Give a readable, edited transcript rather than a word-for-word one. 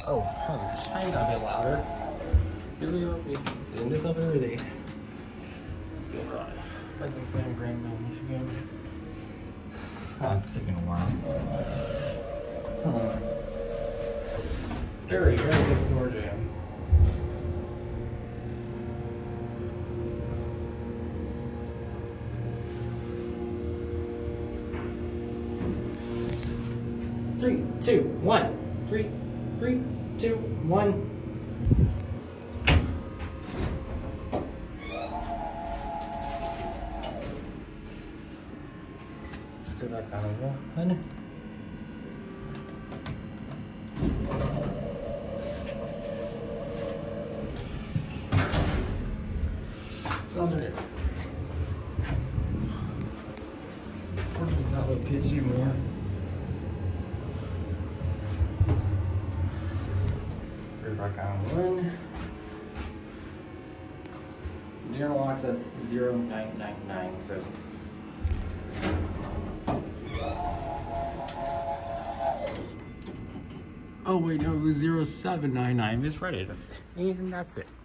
Oh, the chime got a bit louder. Here we are. We doing this up every day. Still on. That's in Grandville, Michigan. Oh, it's taking a while. Very good door jam. Three, two, one. 3, 3, 2, 1. Let's go back on 1. Sounds good. Fortunately, it's not like pitchy more. Back on 1. General locks us 0999, so. Oh wait, no, it was 0799. Misread it. And that's it.